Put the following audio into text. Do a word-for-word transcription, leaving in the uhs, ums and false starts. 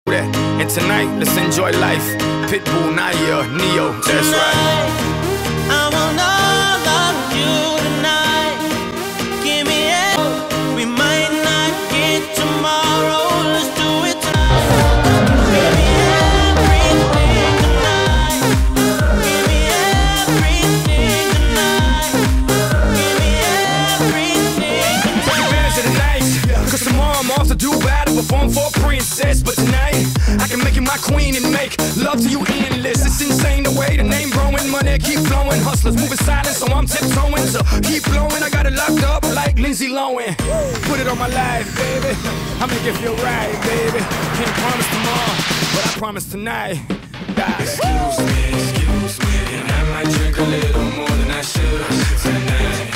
And tonight, let's enjoy life. Pitbull, Naya, Neo, that's right. I want all of you tonight. Give me it. We might not get tomorrow. Let's do it tonight. Give me everything tonight. Give me everything tonight. Give me everything tonight. Take advantage of the night, cause tomorrow I'm off to do battle, perform for a princess. But tonight, I can make you my queen and make love to you endless. It's insane the way the name growing, money keep flowing. Hustlers moving silent, so I'm tiptoeing. So keep blowing, I got it locked up like Lindsay Lohan. Put it on my life, baby. I make it feel right, baby. Can't promise tomorrow, but I promise tonight. Die. Excuse me, excuse me, and I might drink a little more than I should tonight.